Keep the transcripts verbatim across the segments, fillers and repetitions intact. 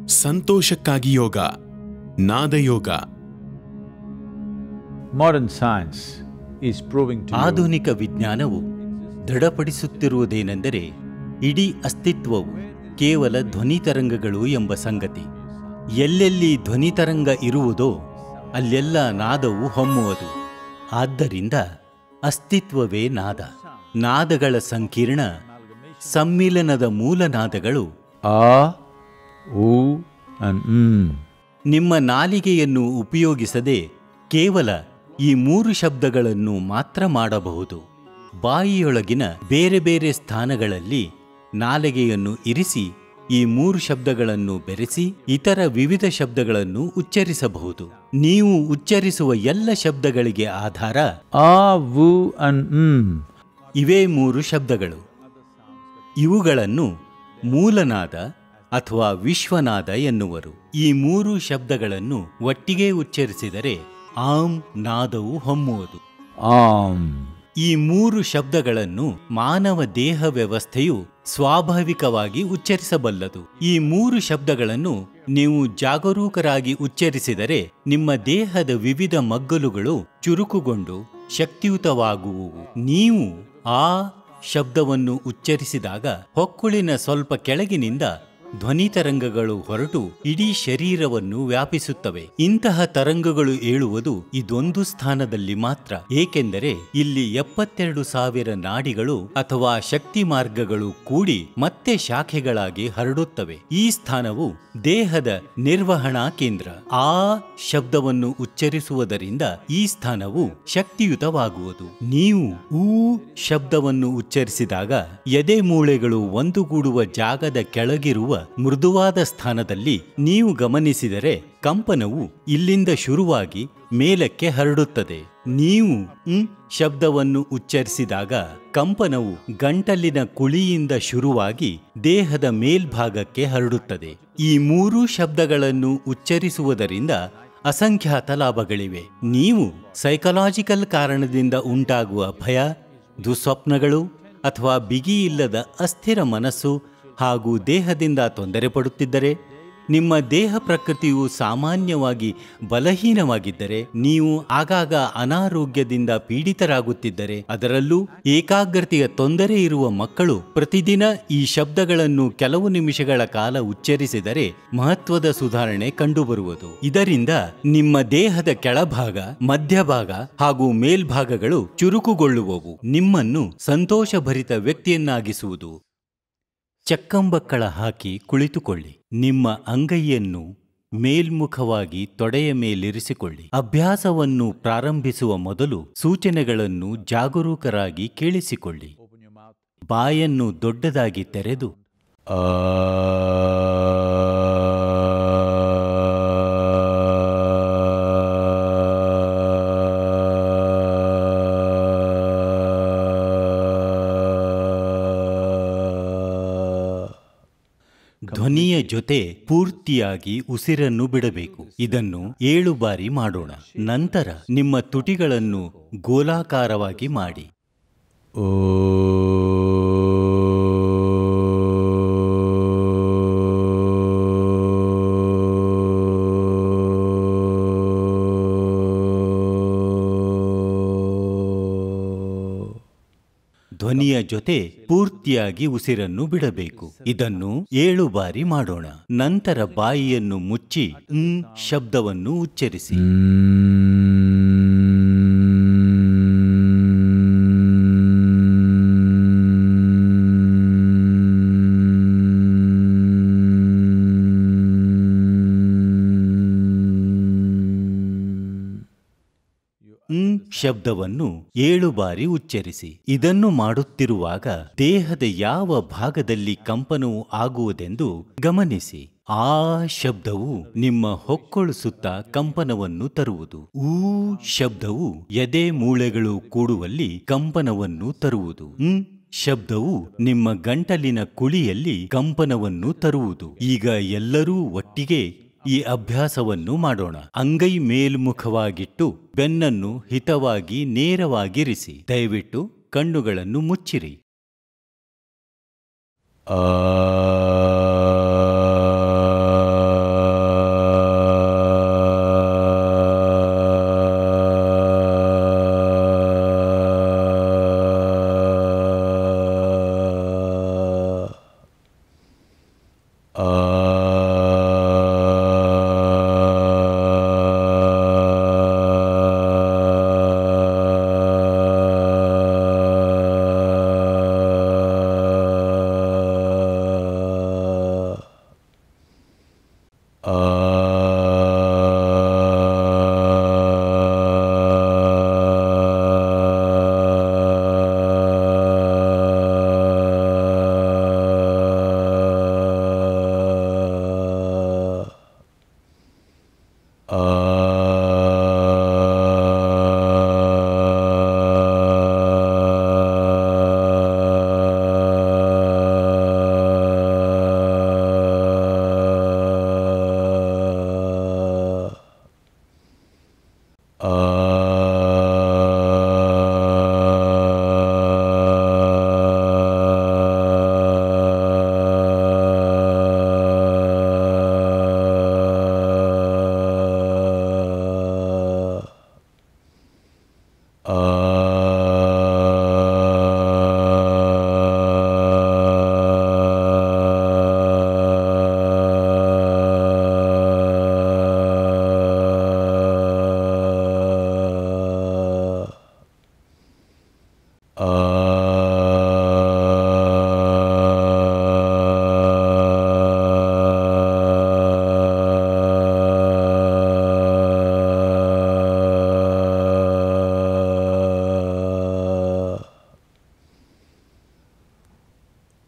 ಸಂತೋಷಕ್ಕಾಗಿ yoga, ನಾದಯೋಗ. Modern science is proving to you. ಆಧುನಿಕ ವಿಜ್ಞಾನವು ದೃಢಪಡಿಸುತ್ತಿರುವುದೇನೆಂದರೆ ಇಡೀ ಅಸ್ತಿತ್ವವು ಕೇವಲ ಧ್ವನಿ ತರಂಗಗಳು ಎಂಬ ಸಂಗತಿ. ಎಲ್ಲೆಲ್ಲಿ ಧ್ವನಿ ತರಂಗ ಇರುವುದೋ ಅಲ್ಲೆಲ್ಲ ನಾದವು ಹೊಮ್ಮುವುದು. ಆದ್ದರಿಂದ ಅಸ್ತಿತ್ವವೇ ನಾದ. ನಾದಗಳ ಸಂಕೀರ್ಣ ಸಮ್ಮಿಲನದ ಮೂಲ ನಾದಗಳು ಆ, ಉ and ಮ್. ನಿಮ್ಮ ನಾಲಿಗೆಯನ್ನು ಉಪಯೋಗಿಸದೆ ಕೇವಲ ಈ ಮೂರು ಶಬ್ದಗಳನ್ನು ಮಾತ್ರ ಮಾಡಬಹುದು. ಬಾಯಿಯೊಳಗಿನ ಬೇರೆ ಬೇರೆ ಸ್ಥಾನಗಳಲ್ಲಿ ನಾಲಿಗೆಯನ್ನು ಇರಿಸಿ ಈ ಮೂರು ಶಬ್ದಗಳನ್ನು ಬೆರೆಸಿ ಇತರ ವಿವಿಧ ಶಬ್ದಗಳನ್ನು ಉಚ್ಚರಿಸಬಹುದು. ನೀವು ಉಚ್ಚರಿಸುವ ಎಲ್ಲ ಶಬ್ದಗಳಿಗೆ ಆಧಾರ ಆ, ಉ and ಮ್. ಇವೇ ಮೂರು ಶಬ್ದಗಳು. ಇವುಗಳನ್ನು ಮೂಲನಾದ ಅಥವಾ ವಿಶ್ವನಾದ ಎನ್ನುವರು. ಈ ಮೂರು ಶಬ್ದಗಳನ್ನು ಒಟ್ಟಿಗೆ ಉಚ್ಚರಿಸಿದರೆ ಆಂ ನಾದವು ಹೊಮ್ಮುವುದು. ಆಂ. ಈ ಮೂರು ಶಬ್ದಗಳನ್ನು ಮಾನವ ದೇಹ ವ್ಯವಸ್ಥೆಯು ಸ್ವಾಭಾವಿಕವಾಗಿ ಉಚ್ಚರಿಸಬಲ್ಲದು. ಈ ಮೂರು ಶಬ್ದಗಳನ್ನು ನೀವು ಜಾಗರೂಕರಾಗಿ ಉಚ್ಚರಿಸಿದರೆ ನಿಮ್ಮ ದೇಹದ ವಿವಿಧ ಮಗ್ಗಲುಗಳು ಚುರುಕುಗೊಂಡು ಶಕ್ತಿಯುತವಾಗುವುವು. ನೀವು ಆ ಶಬ್ದವನ್ನು ಉಚ್ಚರಿಸಿದಾಗ ಹೊಕ್ಕುಳಿನ ಸ್ವಲ್ಪ ಕೆಳಗಿನಿಂದ ಧ್ವನಿ ತರಂಗಗಳು ಹೊರಟು ಇಡೀ ಶರೀರವನ್ನು ವ್ಯಾಪಿಸುತ್ತವೆ. ಇಂತಹ ತರಂಗಗಳು ಏಳುವುದು ಇದೊಂದು ಸ್ಥಾನದಲ್ಲಿ ಮಾತ್ರ, ಏಕೆಂದರೆ ಇಲ್ಲಿ ಎಪ್ಪತ್ತೆರಡು ಸಾವಿರ ನಾಡಿಗಳು ಅಥವಾ ಶಕ್ತಿ ಮಾರ್ಗಗಳು ಕೂಡಿ ಮತ್ತೆ ಶಾಖೆಗಳಾಗಿ ಹರಡುತ್ತವೆ. ಈ ಸ್ಥಾನವು ದೇಹದ ನಿರ್ವಹಣಾ ಕೇಂದ್ರ. ಆ ಶಬ್ದವನ್ನು ಉಚ್ಚರಿಸುವುದರಿಂದ ಈ ಸ್ಥಾನವು ಶಕ್ತಿಯುತವಾಗುವುದು. ನೀವು ಊ ಶಬ್ದವನ್ನು ಉಚ್ಚರಿಸಿದಾಗ ಎದೆ ಮೂಳೆಗಳು ಒಂದುಗೂಡುವ ಜಾಗದ ಕೆಳಗಿರುವ ಮೃದುವಾದ ಸ್ಥಾನದಲ್ಲಿ ನೀವು ಗಮನಿಸಿದರೆ ಕಂಪನವು ಇಲ್ಲಿಂದ ಶುರುವಾಗಿ ಮೇಲಕ್ಕೆ ಹರಡುತ್ತದೆ. ನೀವು ಂ ಶಬ್ದವನ್ನು ಉಚ್ಚರಿಸಿದಾಗ ಕಂಪನವು ಗಂಟಲಿನ ಕುಳಿಯಿಂದ ಶುರುವಾಗಿ ದೇಹದ ಮೇಲ್ಭಾಗಕ್ಕೆ ಹರಡುತ್ತದೆ. ಈ ಮೂರೂ ಶಬ್ದಗಳನ್ನು ಉಚ್ಚರಿಸುವುದರಿಂದ ಅಸಂಖ್ಯಾತ ಲಾಭಗಳಿವೆ. ನೀವು ಸೈಕಲಾಜಿಕಲ್ ಕಾರಣದಿಂದ ಉಂಟಾಗುವ ಭಯ, ದುಸ್ವಪ್ನಗಳು ಅಥವಾ ಬಿಗಿಯಿಲ್ಲದ ಅಸ್ಥಿರ ಮನಸ್ಸು ಹಾಗೂ ದೇಹದಿಂದ ತೊಂದರೆ ಪಡುತ್ತಿದ್ದರೆ, ನಿಮ್ಮ ದೇಹ ಪ್ರಕೃತಿಯು ಸಾಮಾನ್ಯವಾಗಿ ಬಲಹೀನವಾಗಿದ್ದರೆ, ನೀವು ಆಗಾಗ ಅನಾರೋಗ್ಯದಿಂದ ಪೀಡಿತರಾಗುತ್ತಿದ್ದರೆ, ಅದರಲ್ಲೂ ಏಕಾಗ್ರತೆಯ ತೊಂದರೆ ಇರುವ ಮಕ್ಕಳು ಪ್ರತಿದಿನ ಈ ಶಬ್ದಗಳನ್ನು ಕೆಲವು ನಿಮಿಷಗಳ ಕಾಲ ಉಚ್ಚರಿಸಿದರೆ ಮಹತ್ವದ ಸುಧಾರಣೆ ಕಂಡುಬರುವುದು. ಇದರಿಂದ ನಿಮ್ಮ ದೇಹದ ಕೆಳಭಾಗ, ಮಧ್ಯಭಾಗ ಹಾಗೂ ಮೇಲ್ಭಾಗಗಳು ಚುರುಕುಗೊಳ್ಳುವವು. ನಿಮ್ಮನ್ನು ಸಂತೋಷಭರಿತ ವ್ಯಕ್ತಿಯನ್ನಾಗಿಸುವುದು. ಚಕ್ಕಂಬಕ್ಕಳ ಹಾಕಿ ಕುಳಿತುಕೊಳ್ಳಿ. ನಿಮ್ಮ ಅಂಗೈಯನ್ನು ಮೇಲ್ಮುಖವಾಗಿ ತೊಡೆಯ ಮೇಲಿರಿಸಿಕೊಳ್ಳಿ. ಅಭ್ಯಾಸವನ್ನು ಪ್ರಾರಂಭಿಸುವ ಮೊದಲು ಸೂಚನೆಗಳನ್ನು ಜಾಗರೂಕರಾಗಿ ಕೇಳಿಸಿಕೊಳ್ಳಿ. ಬಾಯನ್ನು ದೊಡ್ಡದಾಗಿ ತೆರೆದು ಆ ಧ್ವನಿಯ ಜೊತೆ ಪೂರ್ತಿಯಾಗಿ ಉಸಿರನ್ನು ಬಿಡಬೇಕು. ಇದನ್ನು ಏಳು ಬಾರಿ ಮಾಡೋಣ. ನಂತರ ನಿಮ್ಮ ತುಟಿಗಳನ್ನು ಗೋಲಾಕಾರವಾಗಿ ಮಾಡಿ. ಓ ಧ್ವನಿಯ ಜೊತೆ ಪೂರ್ತಿಯಾಗಿ ಉಸಿರನ್ನು ಬಿಡಬೇಕು. ಇದನ್ನು ಏಳು ಬಾರಿ ಮಾಡೋಣ. ನಂತರ ಬಾಯಿಯನ್ನು ಮುಚ್ಚಿ ಂ ಶಬ್ದವನ್ನು ಉಚ್ಚರಿಸಿ. ಶಬ್ದವನ್ನು ಏಳು ಬಾರಿ ಉಚ್ಚರಿಸಿ. ಇದನ್ನು ಮಾಡುತ್ತಿರುವಾಗ ದೇಹದ ಯಾವ ಭಾಗದಲ್ಲಿ ಕಂಪನವು ಆಗುವುದೆಂದು ಗಮನಿಸಿ. ಆ ಶಬ್ದವು ನಿಮ್ಮ ಹೊಕ್ಕಳು ಸುತ್ತ ಕಂಪನವನ್ನು ತರುವುದು. ಊ ಶಬ್ದವು ಎದೆ ಮೂಳೆಗಳು ಕೂಡುವಲ್ಲಿ ಕಂಪನವನ್ನು ತರುವುದು. ಂ ಶಬ್ದವು ನಿಮ್ಮ ಗಂಟಲಿನ ಕುಳಿಯಲ್ಲಿ ಕಂಪನವನ್ನು ತರುವುದು. ಈಗ ಎಲ್ಲರೂ ಒಟ್ಟಿಗೆ ಈ ಅಭ್ಯಾಸವನ್ನು ಮಾಡೋಣ. ಅಂಗೈ ಮೇಲ್ಮುಖವಾಗಿಟ್ಟು ಬೆನ್ನನ್ನು ಹಿತವಾಗಿ ನೇರವಾಗಿರಿಸಿ. ದಯವಿಟ್ಟು ಕಣ್ಣುಗಳನ್ನು ಮುಚ್ಚಿರಿ. ಆ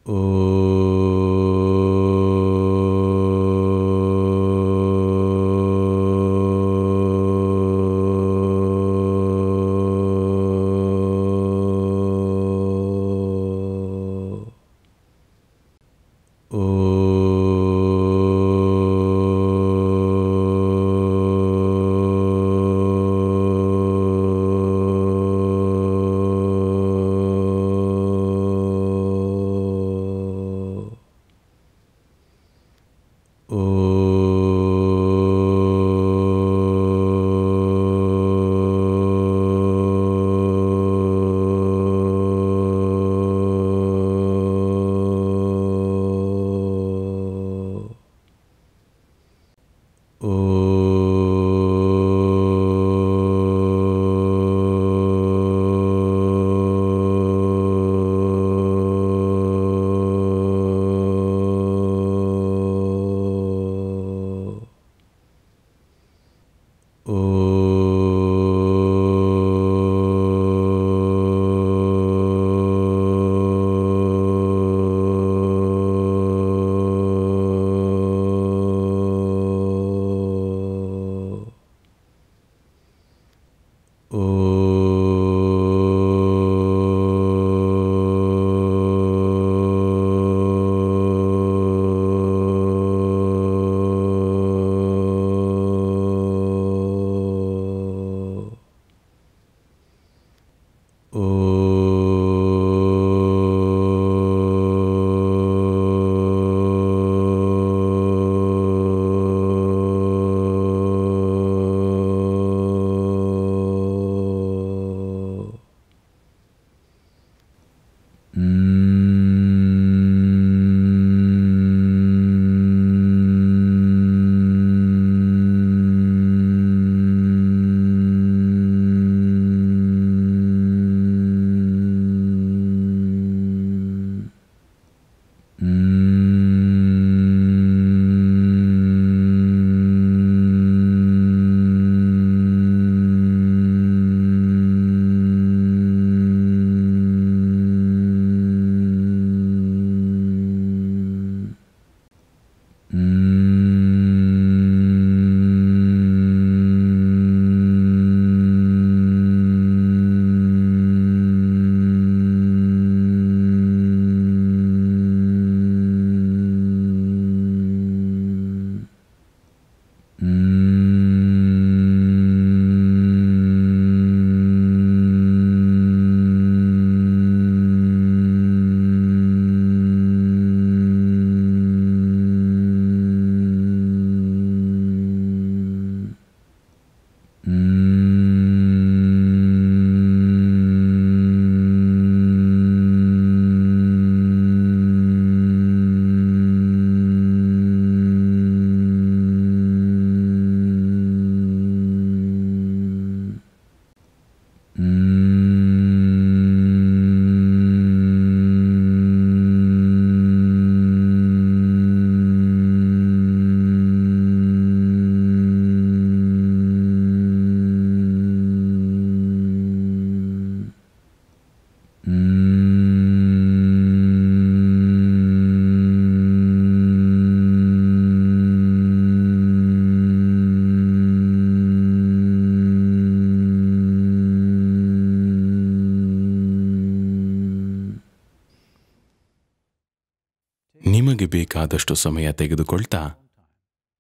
ನಿಮಗೆ ಬೇಕಾದಷ್ಟು ಸಮಯ ತೆಗೆದುಕೊಳ್ತಾ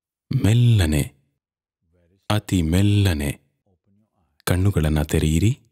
ಮೆಲ್ಲನೆ, ಅತಿ ಮೆಲ್ಲನೆ ಕಣ್ಣುಗಳನ್ನು ತೆರೆಯಿರಿ.